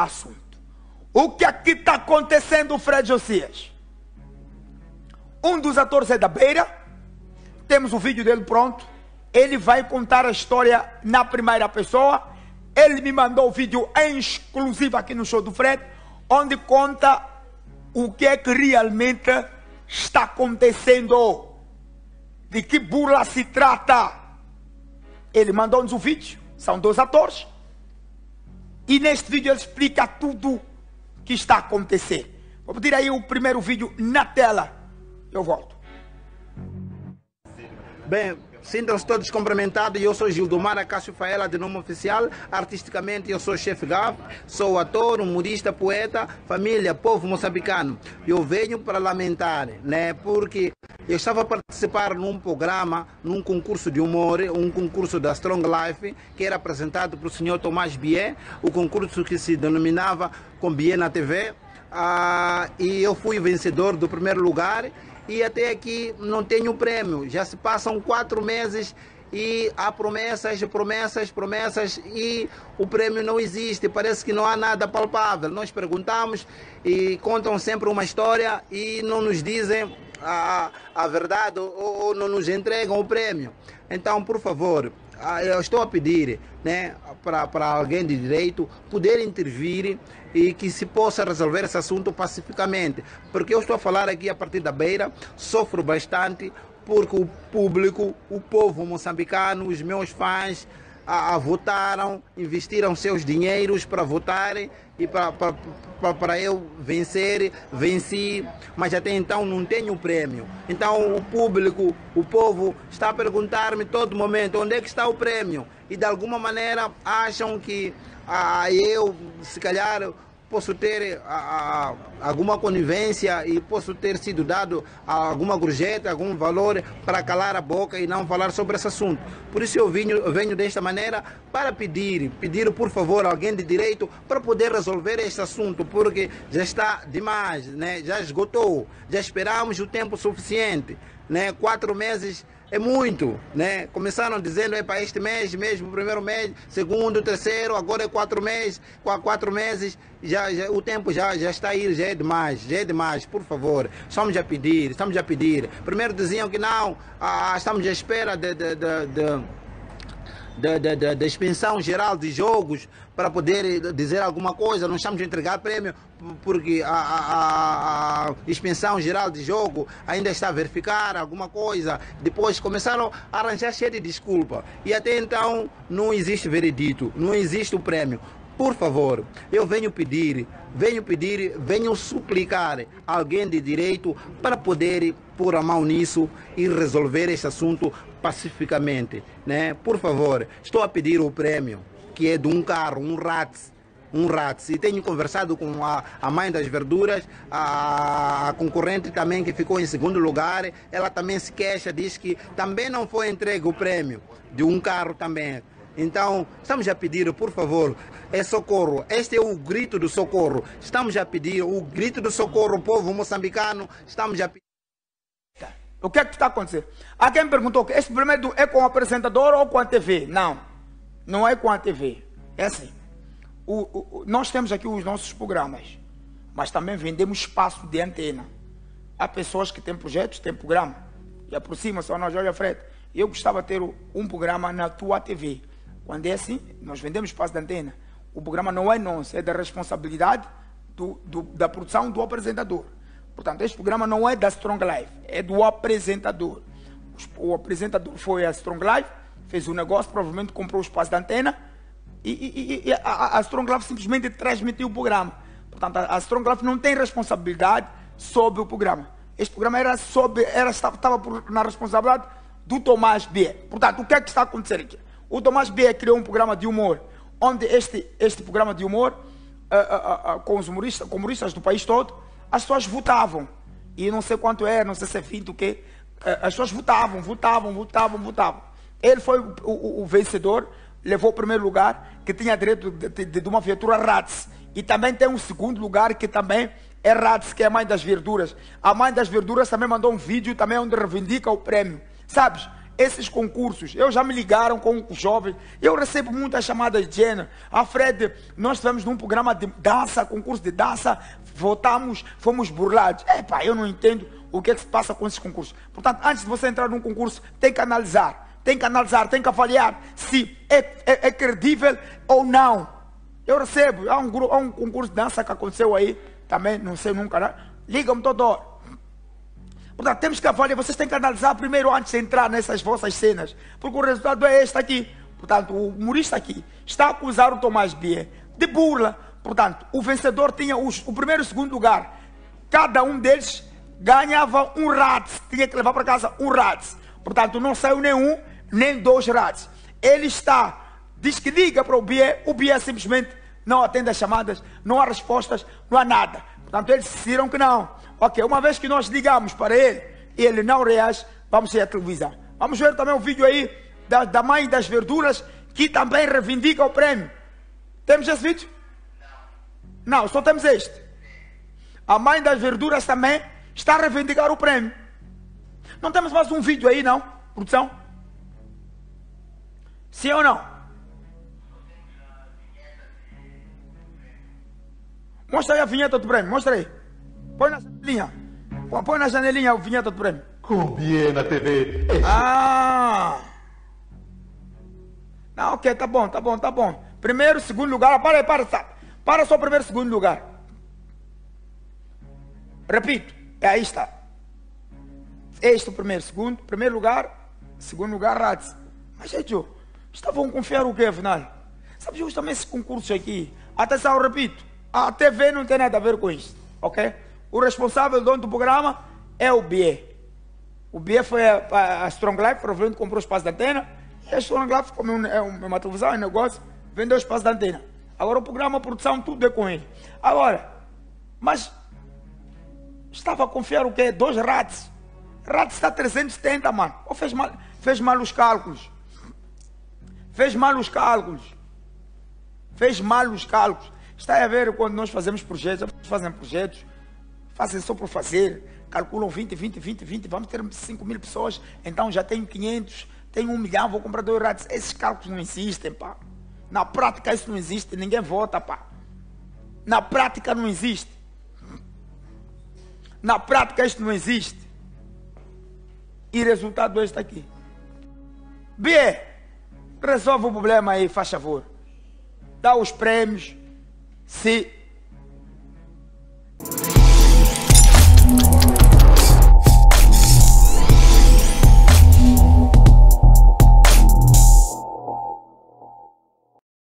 assunto. O que aqui está acontecendo, Fred Josias? Um dos atores é da Beira, temos o vídeo dele pronto, ele vai contar a história na primeira pessoa, ele me mandou o vídeo em exclusivo aqui no show do Fred, onde conta o que é que realmente está acontecendo, de que burla se trata. Ele mandou-nos o vídeo, são dois atores, e neste vídeo ele explica tudo que está a acontecer. Vou pedir aí o primeiro vídeo na tela, eu volto. Bem, sintam-se todos cumprimentados. Eu sou Gildomar Acácio Faela, de nome oficial. Artisticamente eu sou chefe GAF, sou ator, humorista, poeta, família, povo moçambicano. Eu venho para lamentar, né, porque eu estava a participar num programa, num concurso de humor, um concurso da Strong Life, que era apresentado pelo senhor Tomás Bié, o concurso que se denominava Com Bié na TV, e eu fui vencedor do primeiro lugar. E até aqui não tenho prêmio. Já se passam 4 meses e há promessas e o prêmio não existe. Parece que não há nada palpável. Nós perguntamos e contam sempre uma história e não nos dizem a verdade ou não nos entregam o prêmio. Então, por favor, eu estou a pedir, né, para alguém de direito poder intervir e que se possa resolver esse assunto pacificamente. Porque eu estou a falar aqui a partir da Beira, sofro bastante porque o público, o povo moçambicano, os meus fãs votaram, investiram seus dinheiros para votarem e para eu vencer, venci, mas até então não tenho prêmio. Então o público, o povo está a perguntar-me todo momento onde é que está o prêmio, e de alguma maneira acham que eu, se calhar, posso ter alguma conivência e posso ter sido dado alguma gorjeta, algum valor para calar a boca e não falar sobre esse assunto. Por isso eu venho desta maneira para pedir por favor alguém de direito para poder resolver este assunto, porque já está demais, né? Já esgotou, já esperamos o tempo suficiente, né? 4 meses é muito, né? Começaram dizendo para este mês mesmo, primeiro mês, segundo, terceiro, agora é 4 meses, 4 meses, já o tempo já está aí, já é demais, por favor, estamos a pedir. Primeiro diziam que não, estamos à espera da expensão geral de jogos para poder dizer alguma coisa, não estamos a entregar prêmio porque a expensão geral de jogo ainda está a verificar alguma coisa. Depois começaram a arranjar cheio de desculpa e até então não existe veredito, não existe o prêmio. Por favor, eu venho suplicar alguém de direito para poder pôr a mão nisso e resolver este assunto pacificamente, né? Por favor, estou a pedir o prêmio, que é de um carro, um Ratz. E tenho conversado com a mãe das verduras, a concorrente também que ficou em segundo lugar. Ela também se queixa, diz que também não foi entregue o prêmio de um carro também. Então, estamos a pedir, por favor, é socorro. Este é o grito do socorro. Estamos a pedir o grito do socorro, povo moçambicano. Estamos a pedir. O que é que está acontecendo? Há quem me perguntou que esse primeiro é com o apresentador ou com a TV? Não, não é com a TV. É assim. Nós temos aqui os nossos programas, mas também vendemos espaço de antena. Há pessoas que têm projetos, têm programa, e aproximam-se a nós, olha, Fred, eu gostava de ter um programa na tua TV. Quando é assim, nós vendemos espaço de antena. O programa não é nosso, é da responsabilidade da produção do apresentador. Portanto, este programa não é da Strong Life, é do apresentador. O apresentador foi a Strong Life, fez o negócio, provavelmente comprou o espaço de antena, e a Strong Life simplesmente transmitiu o programa. Portanto, a Strong Life não tem responsabilidade sobre o programa. Este programa estava na responsabilidade do Tomás Bié. Portanto, o que é que está acontecendo aqui? O Tomás Bié criou um programa de humor, onde este programa de humor, com os humoristas do país todo, as pessoas votavam. E não sei quanto é, não sei se é 20 o quê. As pessoas votavam. Ele foi o vencedor, levou o primeiro lugar, que tinha direito de uma viatura Ratz. E também tem um segundo lugar, que também é Ratz, que é a Mãe das Verduras. A Mãe das Verduras também mandou um vídeo também onde reivindica o prêmio. Sabes? esses concursos. Eu já me ligaram com os jovens. Eu recebo muitas chamadas de gênero. Fred, nós estivemos num programa de dança, concurso de dança, votamos, fomos burlados. Eu não entendo o que se passa com esses concursos. Portanto, antes de você entrar num concurso, tem que analisar, tem que avaliar se é credível ou não. Eu recebo, há um concurso de dança que aconteceu aí, também, não sei nunca, né? Ligam-me toda hora. Portanto, temos que avaliar, vocês têm que analisar primeiro antes de entrar nessas vossas cenas, porque o resultado é este aqui. Portanto, o humorista aqui está a acusar o Tomás Bié de burla. Portanto, o vencedor tinha o primeiro e o segundo lugar. Cada um deles ganhava um RADS, tinha que levar para casa um RADS. Portanto, não saiu nem um, nem dois RADS. Ele diz que liga para o Bié simplesmente não atende as chamadas, não há respostas, não há nada. Portanto, eles decidiram que não. Ok, uma vez que nós ligamos para ele e ele não reage, vamos ir à televisão. Vamos ver também o vídeo aí da mãe das verduras, que também reivindica o prêmio. Temos esse vídeo? Não, só temos este. A mãe das verduras também está a reivindicar o prêmio. Não temos mais um vídeo aí, não, produção? Sim ou não? Mostra aí a vinheta do prêmio, mostra aí. Põe na janelinha. Põe na janelinha a vinheta do prêmio. Com Bié na TV. Não, ok, tá bom. Primeiro, segundo lugar. Para só primeiro, segundo lugar. Repito, aí está. Este o primeiro, segundo. Primeiro lugar, segundo lugar, RADS. Mas, gente, estavam a confiar o quê, afinal? Sabe, justamente esse concurso aqui. Atenção, repito. A TV não tem nada a ver com isso, ok? O responsável, o dono do programa, é o Bié. O Bié foi a Strong Life, provavelmente comprou o espaço da antena. E a Strong Life, como é uma televisão, é um negócio, vendeu o espaço da antena. Agora o programa, a produção, tudo é com ele. Agora, mas estava a confiar o quê? 2 RADS. RADS está 370, mano. Ou fez mal os cálculos. Fez mal os cálculos. Está a ver quando nós fazemos projetos, fazem só por fazer, calculam 20, vamos ter 5.000 pessoas, então já tenho 500, tenho 1 milhão, vou comprar 2 RADs. Esses cálculos não existem, pá. Na prática isso não existe, ninguém vota, pá. Na prática não existe. Na prática isto não existe. E resultado é este aqui. Bié, resolve o problema aí, faz favor. Dá os prêmios. Se